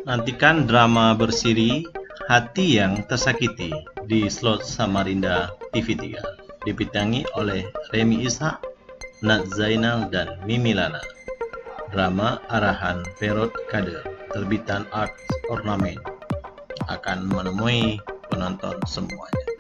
Nantikan drama berseri Hati yang Tersakiti di slot Samarinda TV3, dibintangi oleh Remy Ishak, Nat Zainal, dan Mimi Lana. Drama arahan Perot Kader, terbitan Art Ornament, akan menemui penonton semuanya.